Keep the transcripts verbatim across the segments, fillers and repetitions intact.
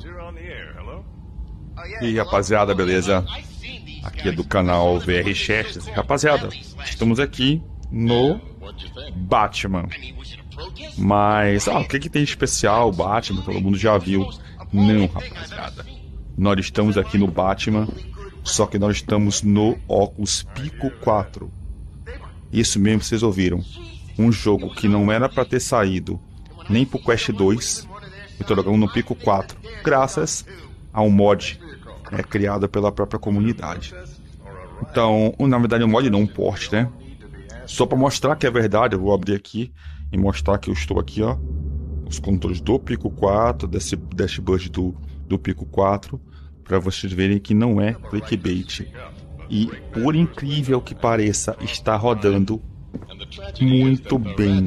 E aí, rapaziada, beleza? Aqui é do canal V R Chat. Rapaziada, estamos aqui no Batman. Mas, ah, o que que tem de especial? Batman, todo mundo já viu. Não, rapaziada. Nós estamos aqui no Batman, só que nós estamos no Oculus Pico quatro. Isso mesmo, vocês ouviram. Um jogo que não era pra ter saído nem pro Quest dois. Eu tô jogando no Pico quatro, graças a um mod é, criado pela própria comunidade. Então, na verdade, um mod não, um port, né? Só pra mostrar que é verdade, eu vou abrir aqui e mostrar que eu estou aqui, ó. Os controles do Pico quatro, desse dashboard do, do Pico quatro, para vocês verem que não é clickbait. E, por incrível que pareça, está rodando muito bem.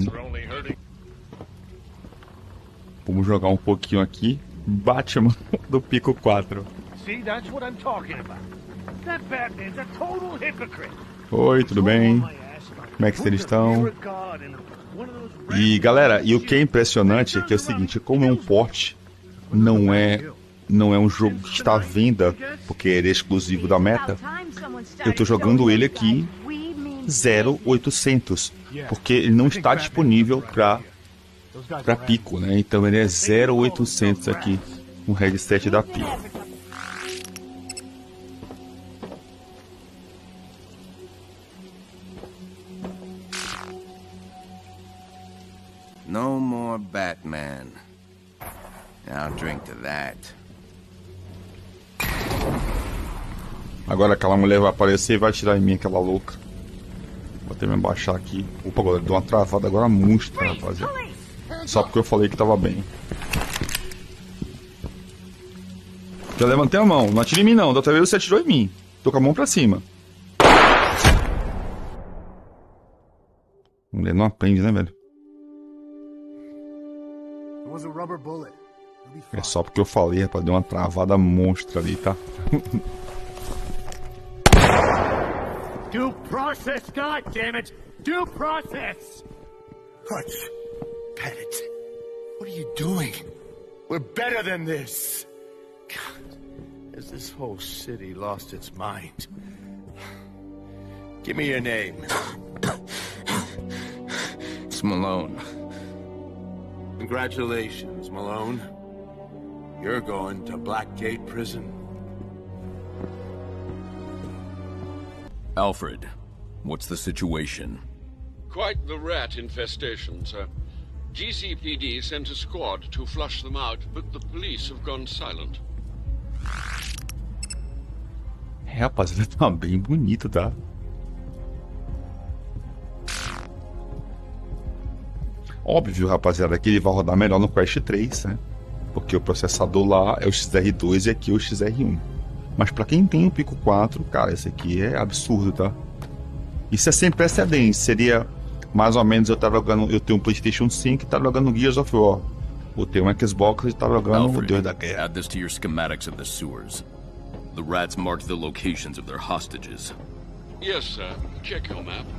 Vamos jogar um pouquinho aqui. Batman do Pico quatro. Oi, tudo bem? Como é que vocês estão? E galera, e o que é impressionante é que é o seguinte, como é um port, não é, não é um jogo que está à venda, porque ele é exclusivo da Meta. Eu estou jogando ele aqui zero oitocentos, porque ele não está disponível para para Pico, né? Então ele é zero oitocentos aqui, um headset da Pico. No more Batman. I'll drink to that. Agora aquela mulher vai aparecer e vai atirar em mim, aquela louca. Vou até me abaixar aqui. Opa, agora deu uma travada agora monstra, rapaziada. Só porque eu falei que tava bem. Já levantei a mão, não atire em mim não. Da outra vez você atirou em mim. Tô com a mão pra cima. A mulher não aprende, né, velho? É só porque eu falei, rapaz, deu uma travada monstra ali, tá? Due process, goddammit! Due process! Hutch, Pettit, what are you doing? We're better than this! God, has this whole city lost its mind? Give me your name. It's Malone. Congratulations, Malone. You're going to Blackgate Prison. Alfred, what's the situation? Quite the rat infestation, sir. G C P D sent a squad to flush them out, but the police have gone silent. É, rapaz, ele tá bem bonito, tá? Óbvio, rapaziada, que ele vai rodar melhor no Quest três, né? Porque o processador lá é o X R dois e aqui é o X R um. Mas pra quem tem o Pico quatro, cara, esse aqui é absurdo, tá? Isso é sem precedentes. Seria mais ou menos eu tá jogando, eu tenho um PlayStation cinco e tá jogando Gears of War. Eu tenho um Xbox e tá jogando o Deus da Guerra. Add this to your schematics of the sewers. The rats marked the locations of their hostages. Yes, sir. Check your map.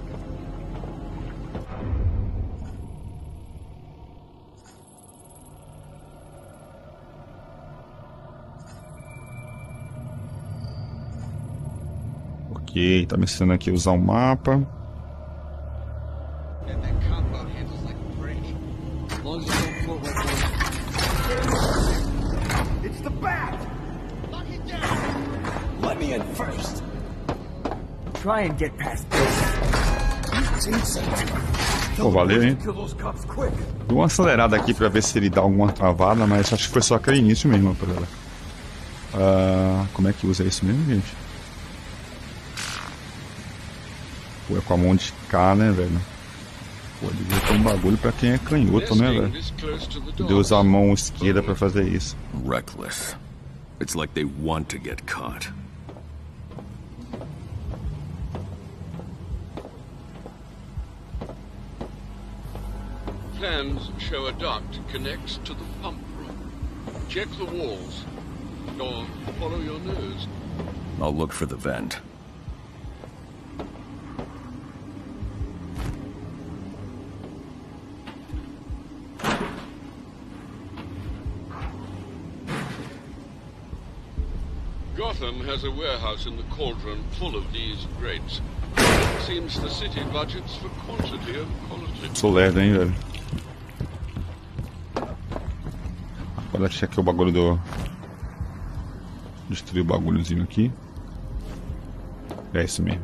Ok, tá me ensinando aqui a usar o mapa. Let me in first. Try and get past this. Pô, valeu, hein? Deu uma acelerada aqui pra ver se ele dá alguma travada, mas acho que foi só aquele início mesmo, rapaziada. Uh, como é que usa isso mesmo, gente? Pô, é com a mão de cá, né, velho? Pô, devia ter um bagulho pra quem é canhoto, né, velho? De usar a mão esquerda pra fazer isso. Reckless. It's like they want to get caught. Plans show a duct connects to the pump room. Check the walls. Or follow your nose. I'll look for the vent. Gotham has a warehouse in the Cauldron full of these crates. Seems the city budgets for quantity and quality. Sou lerdo, hein, velho. Vou deixar aqui o bagulho do... Destruir o bagulhozinho aqui. É isso mesmo.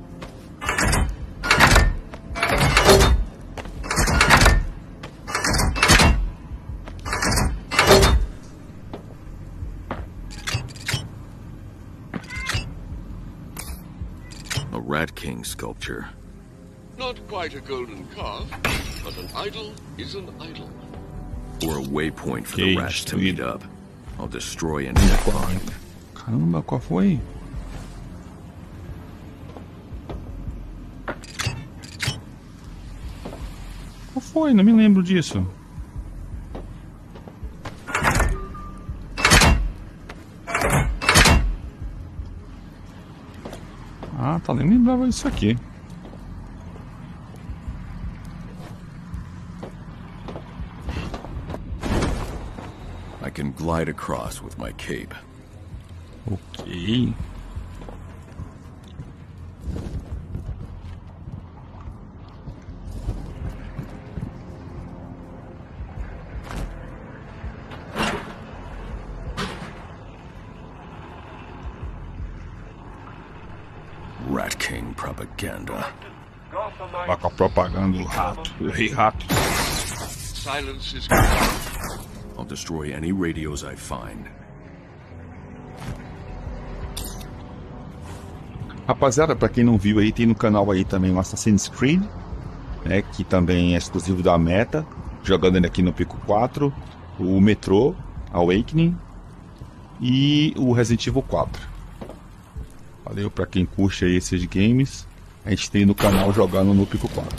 A Rat King sculpture. Not quite a golden calf, but an idol is an idol. Or a waypoint for Okay, the rats to meet up. I'll destroy any I find. Caramba, qual foi? Qual foi? Não me lembro disso. Ah, tá, nem lembrava disso aqui. I can glide across with my cape. Ok. Rat King propaganda. Vai com a propaganda do rato, do rei rato. Silence is... I'll destroy any radios I find. Rapaziada, pra quem não viu aí, tem no canal aí também o Assassin's Creed, né, que também é exclusivo da Meta, jogando ele aqui no Pico quatro, o Metro Awakening e o Resident Evil quatro. Valeu pra quem curte aí esses games, a gente tem no canal jogando no Pico quatro.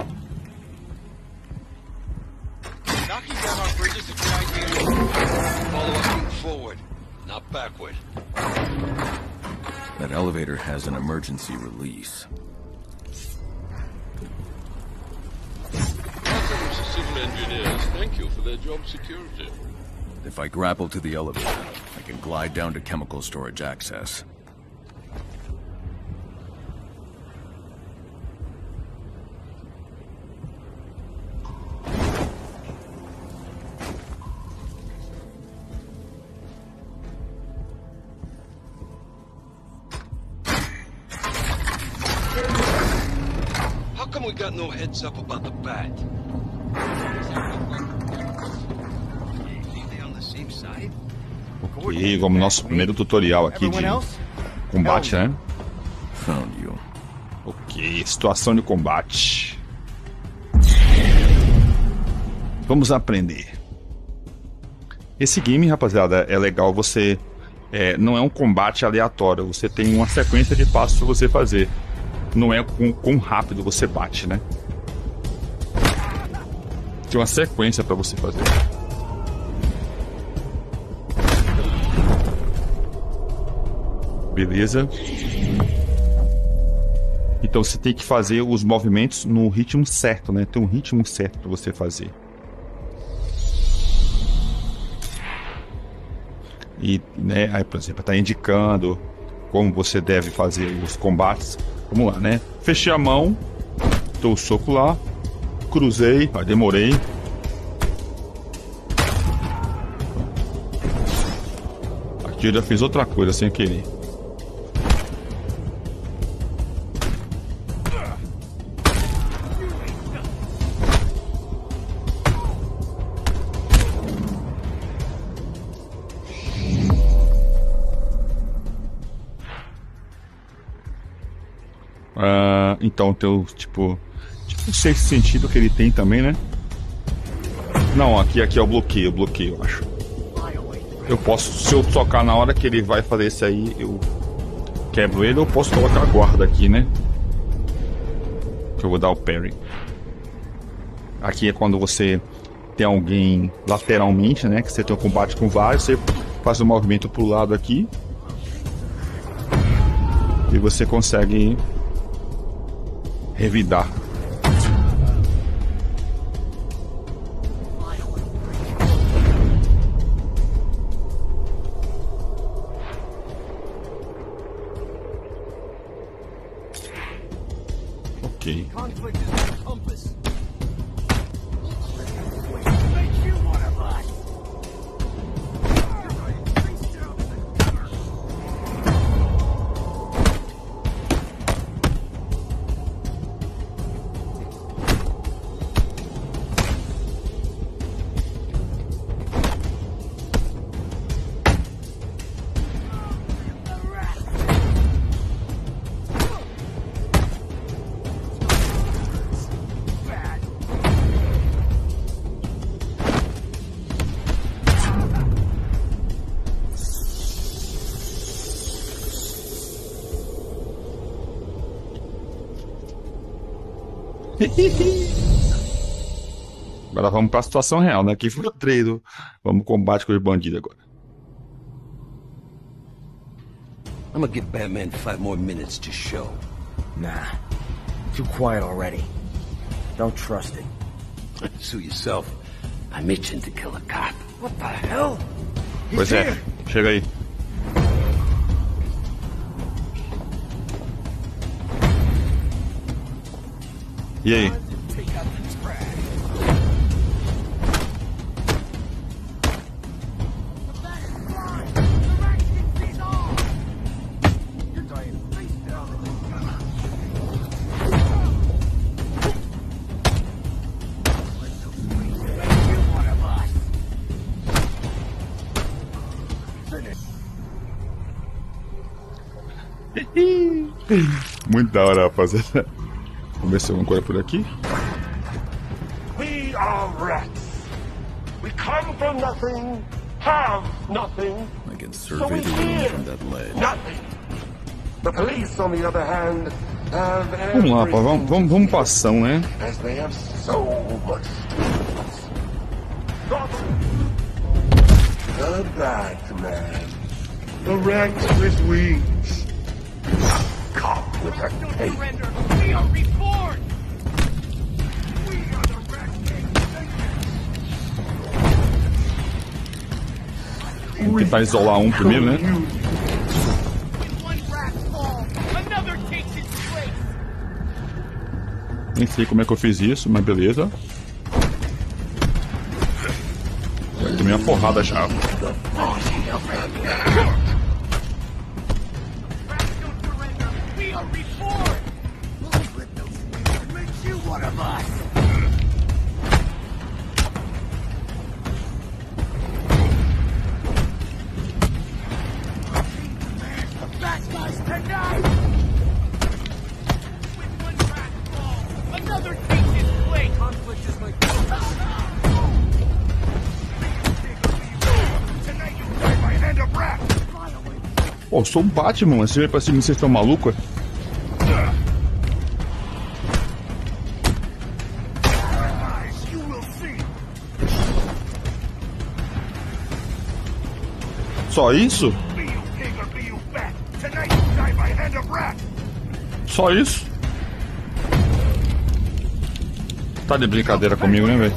Knocking down our bridges is a good idea. Follow us moving forward, not backward. That elevator has an emergency release. Gotham's civil engineers, thank you for their job security. If I grapple to the elevator, I can glide down to chemical storage access. How come we got no heads up about the bat? Ok, vamos ao nosso primeiro tutorial aqui de combate, né? Found you. Ok, situação de combate. Vamos aprender. Esse game, rapaziada, é legal você... É, não é um combate aleatório, você tem uma sequência de passos para você fazer. Não é com quão rápido você bate, né? Tem uma sequência para você fazer. Beleza? Então você tem que fazer os movimentos no ritmo certo, né? Tem um ritmo certo para você fazer. E, né, aí, por exemplo, tá indicando como você deve fazer os combates. Vamos lá, né? Fechei a mão, dou o soco lá, cruzei, aí demorei. Aqui eu já fiz outra coisa sem querer. Uh, então tem o tipo, tipo o sexto sentido que ele tem também, né? Não, aqui, aqui é o bloqueio, bloqueio, eu acho. Eu posso, se eu tocar na hora que ele vai fazer isso aí, eu quebro ele, ou posso colocar a guarda aqui, né? Que eu vou dar o parry. Aqui é quando você tem alguém lateralmente, né? Que você tem um combate com vários, você faz um movimento pro lado aqui e você consegue revidar. Ok. Agora vamos para a situação real, né? Aqui foi o treino. Vamos combate com os bandidos agora. I'm gonna give Batman five more minutes to show. Nah. Too quiet already. Don't trust it. Sue yourself. I'm itching to kill a cop. What the hell? Pois é, chega aí. E aí? Muito da hora, rapaziada. Vamos ver se tem alguma coisa por aqui. We are rats. We come from nothing, have nothing, I can so survey we the room fear from that ledge. nothing. The police, on the other hand, have Vamos lá, rapaz. Vamos, vamos, vamos pra ação, né? as they have so much tools. Gotham, the Batman, the rat with wings, cop with a cape. We are reborn! We are the Rat King. Vamos tentar isolar um primeiro, né? When one rat falls, another takes its place. Nem sei como é que eu fiz isso, mas beleza. Vai tomar uma porrada já. We are reborn! It makes you one of us! Bad guys tonight! When one rat falls, another takes its place! Conflict is like tonight you die by hand of rat! Pô, eu sou o Batman, assim vai pra cima, vocês estão malucos? You will see! Só isso? Be you pig or be you bat! Tonight you die by hand of rat! Só isso? Tá de brincadeira comigo, né, velho?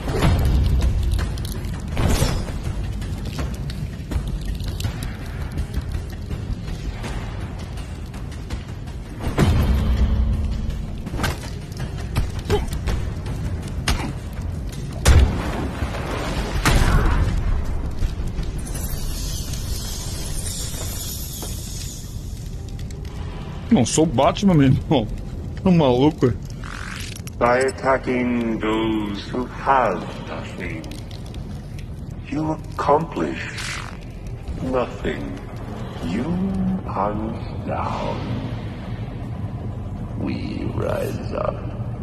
Não sou o Batman, meu irmão. Tô maluco. By attacking those who have nothing, you accomplish nothing. You punch down. We rise up.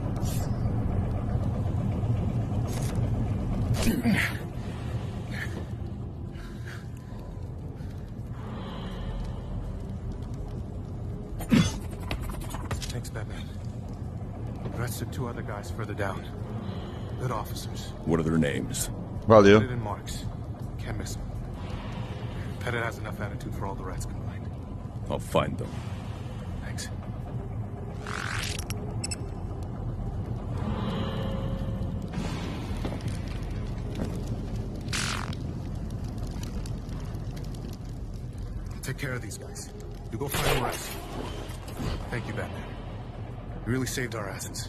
Thanks, Batman. Rats took two other guys further down. Good officers. What are their names? Valeu. Pettit and Marks. Can't miss them. Pettit has enough attitude for all the rats combined. I'll find them. Thanks. Take care of these guys. You go find the rest. Thank you, Batman. You really saved our asses.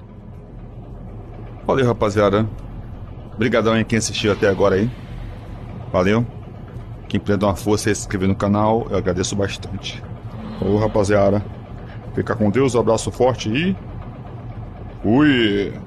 Valeu, rapaziada. Obrigadão aí quem assistiu até agora aí. Valeu. Quem puder dar uma força e se inscrever no canal, eu agradeço bastante. Ô, rapaziada. Fica com Deus, um abraço forte e... Fui!